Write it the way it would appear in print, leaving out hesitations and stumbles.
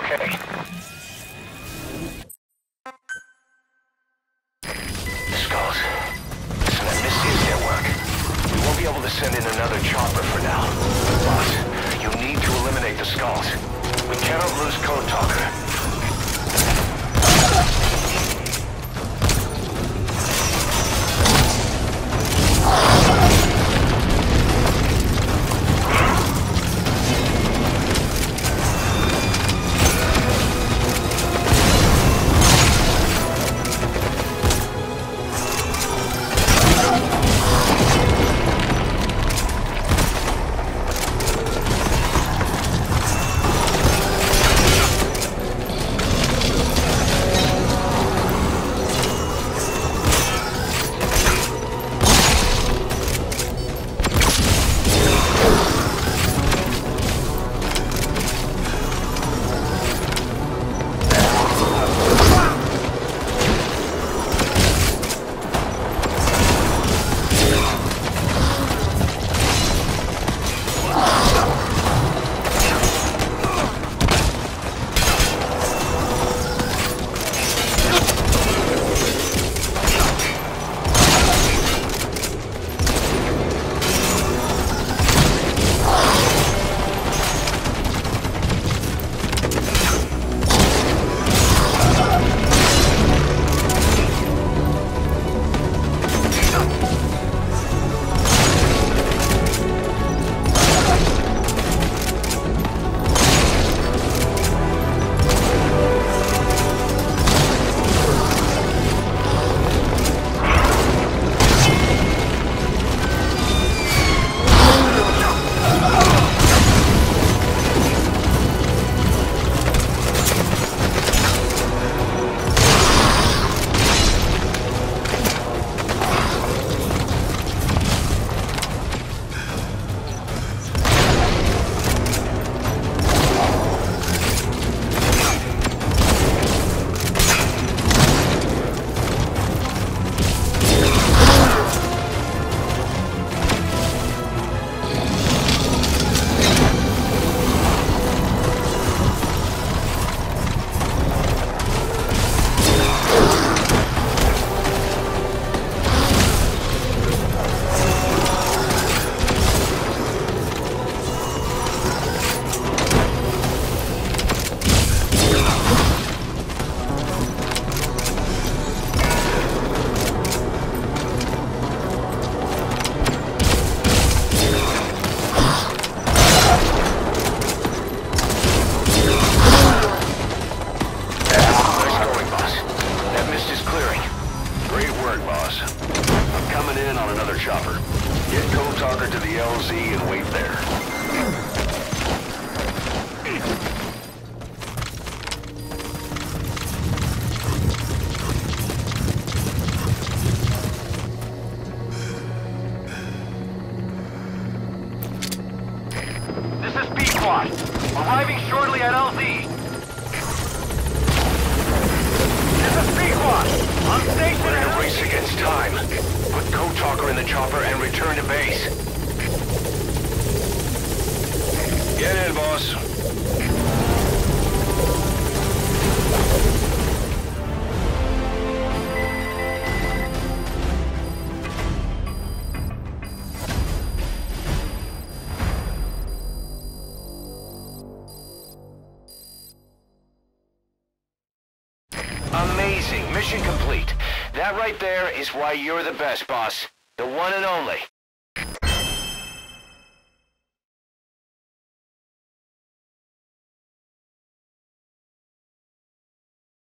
okay. Skulls. Listen, I missed his network. We won't be able to send in another chopper for now. Boss, you need to eliminate the skulls. We cannot lose Code Talker. Arriving shortly at LZ. This is Pequod. On station. We're in a race against time. Put Code Talker in the chopper and return to base. Get in, boss. Amazing. Mission complete. That right there is why you're the best, boss. The one and only.